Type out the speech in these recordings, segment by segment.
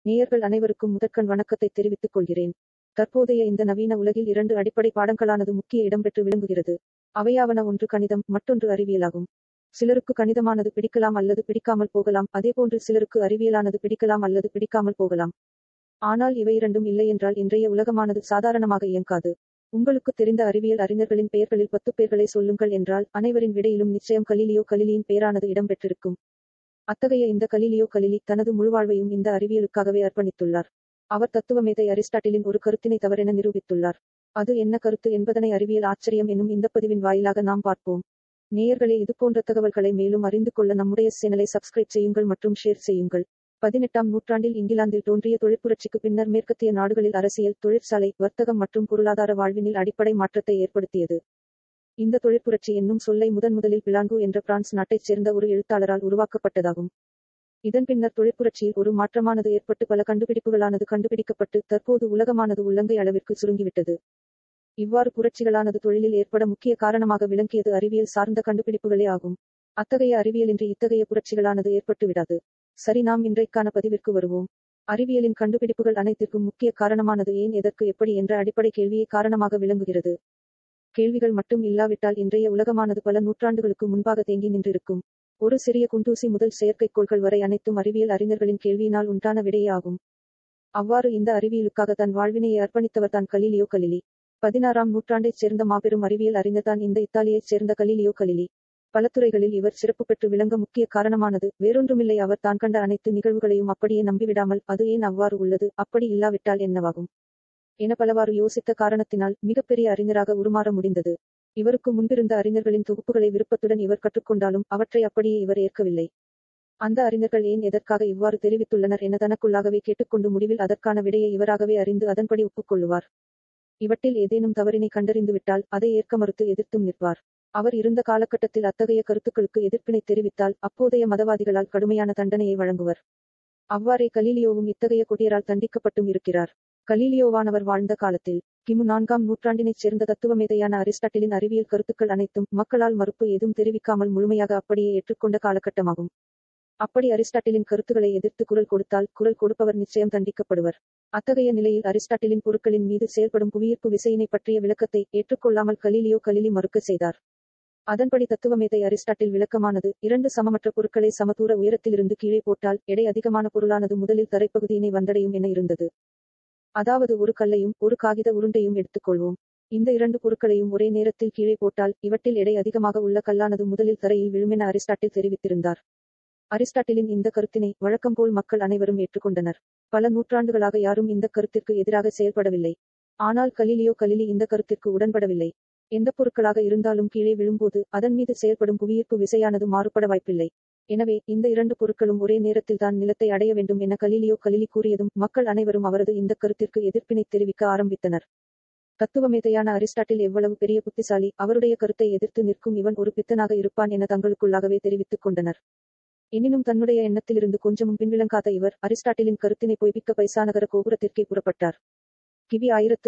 நேயர்கள் அனைவருக்கும் முதற்கண் வணக்கத்தை தெரிவித்துக் கொள்கிறேன். தற்போதைய இந்த நவீன உலகில் 2 அடிப்படை பாடங்களானது முக்கிய இடம்பெற்று விளங்குகிறது. அவையாவன, ஒன்று கணிதம், மற்றொன்று அறிவியலாகும். சிலருக்கு கணிதமானது பிடிக்கலாம் அல்லது பிடிக்காமல் போகலாம். அதேபோன்று சிலருக்கு அறிவியலானது பிடிக்கலாம் அல்லது பிடிக்காமல் போகலாம். ஆனால் இவை இரண்டும் இல்லையென்றால் இன்றைய உலகமானது சாதாரணமாக இயங்காது. உங்களுக்கு தெரிந்த அறிவியல் அறிஞர்களின் பெயர்களில் 10 பேர்களை சொல்லுங்கள் என்றால் அனைவரின் விடையிலும் நிச்சயம் கலீலியோ கலிலியின் பெயரானது இடம்பெற்றிருக்கும். அத்தகைய இந்த கலீலியோ கலிலி தனது முழுவாழ்வையும் இந்த அறிவியலுக்காகவே அர்ப்பணித்துள்ளார். அவர் தத்துவமேதை அரிஸ்டாட்டிலின் ஒரு கருத்தினை தவறென நிரூபித்துள்ளார். அது என்ன கருத்து என்பதனை அறிவியல் ஆச்சரியம் என்னும் இந்த பதிவின் வாயிலாக நாம் பார்ப்போம். நேயர்களே, இதுபோன்ற தகவல்களை மேலும் அறிந்து கொள்ள நம்முடைய சேனலை சப்ஸ்கிரைப் செய்யுங்கள் மற்றும் ஷேர் செய்யுங்கள். 18ஆம் நூற்றாண்டில் இங்கிலாந்தில் தோன்றிய தொழிற்புரட்சிக்கு பின்னர் மேற்கத்திய நாடுகளில் அரசியல், தொழிற்சாலை, வர்த்தகம் மற்றும் பொருளாதார வாழ்வினில் அடிப்படை மாற்றத்தை ஏற்படுத்தியது. இந்த தொழிற்புரட்சி என்னும் சொல்லை முதலில் பிளாங்கு என்ற பிரான்ஸ் நாட்டைச் சேர்ந்த ஒரு எழுத்தாளரால் உருவாக்கப்பட்டதாகும். இதன் பின்னர் தொழிற்புரட்சியில் ஒரு மாற்றமானது ஏற்பட்டு பல கண்டுபிடிப்புகளானது கண்டுபிடிக்கப்பட்டு தற்போது உலகமானது உள்ளங்கை அளவிற்கு சுருங்கிவிட்டது. இவ்வாறு புரட்சிகளானது தொழிலில் ஏற்பட முக்கிய காரணமாக விளங்கியது அறிவியல் சார்ந்த கண்டுபிடிப்புகளே ஆகும். அத்தகைய அறிவியலின்றி இத்தகைய புரட்சிகளானது ஏற்பட்டு விடாது. சரி, நாம் இன்றைக்கான பதிவிற்கு வருவோம். அறிவியலின் கண்டுபிடிப்புகள் அனைத்திற்கும் முக்கிய காரணமானது ஏன், எதற்கு, எப்படி என்ற அடிப்படை கேள்வியே காரணமாக விளங்குகிறது. கேள்விகள் மட்டும் இல்லாவிட்டால் இன்றைய உலகமானது பல நூற்றாண்டுகளுக்கு முன்பாக தேங்கி நின்றிருக்கும். ஒரு சிறிய குண்டூசி முதல் செயற்கைக்கோள்கள் வரை அனைத்தும் அறிவியல் அறிஞர்களின் கேள்வியினால் உண்டான விடையே ஆகும். அவ்வாறு இந்த அறிவியலுக்காக தன் வாழ்வினையை அர்ப்பணித்தவர்தான் கலீலியோ கலிலி. 16ஆம் நூற்றாண்டைச் சேர்ந்த மாபெரும் அறிவியல் அறிஞர்தான் இந்த இத்தாலியைச் சேர்ந்த கலீலியோ கலிலி. பல துறைகளில் இவர் சிறப்பு பெற்று விளங்க முக்கிய காரணமானது வேறொன்றுமில்லை, அவர் தான் கண்ட அனைத்து நிகழ்வுகளையும் அப்படியே நம்பிவிடாமல் அது ஏன் அவ்வாறு உள்ளது, அப்படி இல்லாவிட்டால் என்னவாகும் என பலவாறு யோசித்த காரணத்தினால் மிகப்பெரிய அறிஞராக உருமாற முடிந்தது. இவருக்கு முன்பிருந்த அறிஞர்களின் தொகுப்புகளை விருப்பத்துடன் இவர் கற்றுக்கொண்டாலும் அவற்றை அப்படியே இவர் ஏற்கவில்லை. அந்த அறிஞர்கள் ஏன், எதற்காக இவ்வாறு தெரிவித்துள்ளனர் என தனக்குள்ளாகவே கேட்டுக்கொண்டு முடிவில் அதற்கான விடையை இவராகவே அறிந்து அதன்படி ஒப்புக்கொள்ளுவார். இவற்றில் ஏதேனும் தவறினை கண்டறிந்துவிட்டால் அதை ஏற்க மறுத்து எதிர்த்தும் நிற்பார். அவர் இருந்த காலகட்டத்தில் அத்தகைய கருத்துக்களுக்கு எதிர்ப்பினை தெரிவித்தால் அப்போதைய மதவாதிகளால் கடுமையான தண்டனையை வழங்குவர். அவ்வாறே கலீலியோவும் இத்தகைய கொடியரால் தண்டிக்கப்பட்டும் இருக்கிறார். கலீலியோவானவர் வாழ்ந்த காலத்தில் கிமு 4ஆம் நூற்றாண்டினைச் சேர்ந்த தத்துவமேதையான அரிஸ்டாட்டிலின் அறிவியல் கருத்துக்கள் அனைத்தும் மக்களால் மறுப்பு ஏதும் தெரிவிக்காமல் முழுமையாக அப்படியே ஏற்றுக்கொண்ட காலகட்டமாகும். அப்படி அரிஸ்டாட்டிலின் கருத்துக்களை எதிர்த்து குரல் கொடுத்தால் குரல் கொடுப்பவர் நிச்சயம் தண்டிக்கப்படுவர். அத்தகைய நிலையில் அரிஸ்டாட்டிலின் பொருட்களின் மீது செயல்படும் புவியீர்ப்பு விசையினை பற்றிய விளக்கத்தை ஏற்றுக்கொள்ளாமல் கலீலியோ கலிலி மறுக்க செய்தார். அதன்படி தத்துவமேதை அரிஸ்டாட்டில் விளக்கமானது, 2 சமமற்ற பொருட்களை சமதூர உயரத்திலிருந்து கீழே போட்டால் எடை அதிகமான பொருளானது முதலில் தரைப்பகுதியினை வந்தடையும் என இருந்தது. அதாவது ஒரு கல்லையும் ஒரு காகித உருண்டையும் எடுத்துக்கொள்வோம். இந்த 2 பொருட்களையும் ஒரே நேரத்தில் கீழே போட்டால் இவற்றில் எடை அதிகமாக உள்ள கல்லானது முதலில் தரையில் விழுமென அரிஸ்டாட்டில் தெரிவித்திருந்தார். அரிஸ்டாட்டிலின் இந்த கருத்தினை வழக்கம்போல் மக்கள் அனைவரும் ஏற்றுக்கொண்டனர். பல நூற்றாண்டுகளாக யாரும் இந்த கருத்திற்கு எதிராக செயல்படவில்லை. ஆனால் கலீலியோ கலிலி இந்த கருத்திற்கு உடன்படவில்லை. எந்த பொருட்களாக இருந்தாலும் கீழே விழும்போது அதன் மீது செயல்படும் புவியீர்ப்பு விசையானது மாறுபட வாய்ப்பில்லை. எனவே இந்த 2 பொருட்களும் ஒரே நேரத்தில் தான் நிலத்தை அடைய வேண்டும் என கலீலியோ கலிலி கூறியதும் மக்கள் அனைவரும் அவரது இந்த கருத்திற்கு எதிர்ப்பினை தெரிவிக்க ஆரம்பித்தனர். தத்துவமேதையான அரிஸ்டாட்டில் எவ்வளவு பெரிய புத்திசாலி, அவருடைய கருத்தை எதிர்த்து நிற்கும் இவன் ஒரு பித்தனாக இருப்பான் என தங்களுக்குள்ளாகவே தெரிவித்துக் கொண்டனர். எனினும் தன்னுடைய எண்ணத்திலிருந்து கொஞ்சமும் பின்விளங்காத இவர் அரிஸ்டாட்டிலின் கருத்தினை பொய்ப்பிக்க பைசா நகர கோபுரத்திற்கே புறப்பட்டார். கிபி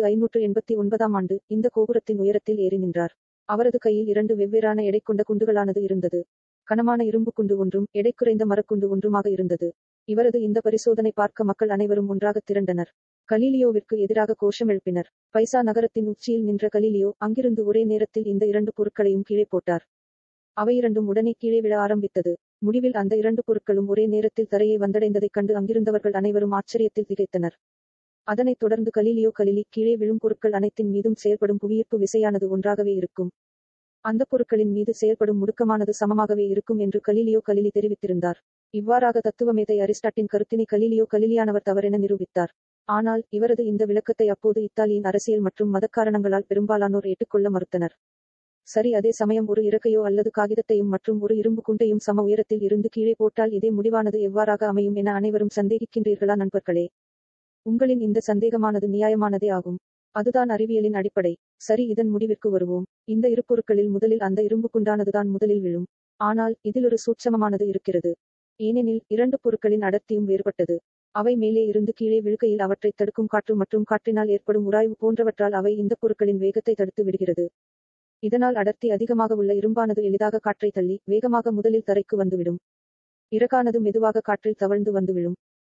1589ஆம் ஆண்டு இந்த கோபுரத்தின் உயரத்தில் ஏறி நின்றார். அவரது கையில் 2 வெவ்வேறான எடை கொண்ட குண்டுகளானது இருந்தது. கனமான இரும்பு குண்டு ஒன்றும் எடை குறைந்த மரக்குண்டு ஒன்றுமாக இருந்தது. இவரது இந்த பரிசோதனை பார்க்க மக்கள் அனைவரும் ஒன்றாக திரண்டனர். கலீலியோவிற்கு எதிராக கோஷம் எழுப்பினர். பைசா நகரத்தின் உச்சியில் நின்ற கலீலியோ அங்கிருந்து ஒரே நேரத்தில் இந்த 2 பொருட்களையும் கீழே போட்டார். அவை இரண்டும் உடனே கீழே விழ ஆரம்பித்தது. முடிவில் அந்த 2 பொருட்களும் ஒரே நேரத்தில் தரையை வந்தடைந்ததைக் கண்டு அங்கிருந்தவர்கள் அனைவரும் ஆச்சரியத்தில் திகைத்தனர். அதனைத் தொடர்ந்து கலீலியோ கலிலி, கீழே விழும் பொருட்கள் அனைத்தின் மீதும் செயல்படும் புவியீர்ப்பு விசையானது ஒன்றாகவே இருக்கும். அந்த பொருட்களின் மீது செயல்படும் முடுக்கமானது சமமாகவே இருக்கும் என்று கலீலியோ கலிலி தெரிவித்திருந்தார். இவ்வாறாக தத்துவமேதை அரிஸ்டாட்டின் கருத்தினை கலீலியோ கலிலியானவர் தவறென நிரூபித்தார். ஆனால் இவரது இந்த விளக்கத்தை அப்போது இத்தாலியின் அரசியல் மற்றும் மதக்காரணங்களால் பெரும்பாலானோர் ஏற்றுக்கொள்ள மறுத்தனர். சரி, அதே சமயம் ஒரு இறக்கையோ அல்லது காகிதத்தையும் மற்றும் ஒரு இரும்பு குண்டையும் சம உயரத்தில் இருந்து கீழே போட்டால் இதே முடிவானது எவ்வாறாக அமையும் என அனைவரும் சந்தேகிக்கின்றீர்களா நண்பர்களே? உங்களின் இந்த சந்தேகமானது நியாயமானதே ஆகும். அதுதான் அறிவியலின் அடிப்படை. சரி, இதன் முடிவிற்கு வருவோம். இந்த 2 பொருட்களில் முதலில் அந்த இரும்பு குண்டானதுதான் முதலில் விழும். ஆனால் இதிலொரு சூட்சமமானது இருக்கிறது. ஏனெனில் 2 பொருட்களின் அடர்த்தியும் வேறுபட்டது. அவை மேலே இருந்து கீழே விழுகையில் அவற்றைத் தடுக்கும் காற்று மற்றும் காற்றினால் ஏற்படும் உராய்வு போன்றவற்றால் அவை இந்த பொருட்களின் வேகத்தை தடுத்து விடுகிறது. இதனால் அடர்த்தி அதிகமாக உள்ள இரும்பானது எளிதாக காற்றை தள்ளி வேகமாக முதலில் தரைக்கு வந்துவிடும். இறகானது மெதுவாக காற்றில் தவழ்ந்து வந்து விழும்.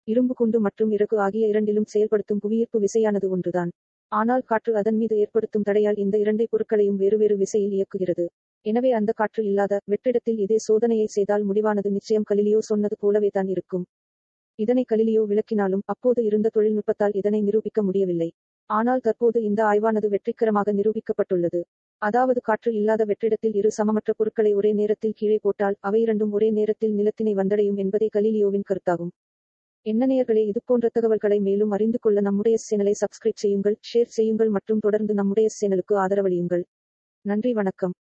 இரும்பு குண்டு மற்றும் இறகு ஆகிய இரண்டிலும் செயல்படுத்தும் புவியீர்ப்பு விசையானது ஒன்றுதான். ஆனால் காற்று அதன் மீது ஏற்படுத்தும் தடையால் இந்த இரண்டை பொருட்களையும் வேறுவேறு விசையில் இயக்குகிறது. எனவே அந்த காற்று இல்லாத வெற்றிடத்தில் இதே சோதனையை செய்தால் முடிவானது நிச்சயம் கலிலியோ சொன்னது போலவே தான் இருக்கும். இதனை கலிலியோ விளக்கினாலும் அப்போது இருந்த தொழில்நுட்பத்தால் இதனை நிரூபிக்க முடியவில்லை. ஆனால் தற்போது இந்த ஆய்வானது வெற்றிகரமாக நிரூபிக்கப்பட்டுள்ளது. அதாவது காற்று இல்லாத வெற்றிடத்தில் இரு சமமற்ற பொருட்களை ஒரே நேரத்தில் கீழே போட்டால் அவை இரண்டும் ஒரே நேரத்தில் நிலத்தினை வந்தடையும் என்பதே கலீலியோவின் கருத்தாகும். என்ன நேயர்களே, இதுபோன்ற தகவல்களை மேலும் அறிந்து கொள்ள நம்முடைய சேனலை சப்ஸ்கிரைப் செய்யுங்கள், ஷேர் செய்யுங்கள் மற்றும் தொடர்ந்து நம்முடைய சேனலுக்கு ஆதரவளியுங்கள். நன்றி, வணக்கம்.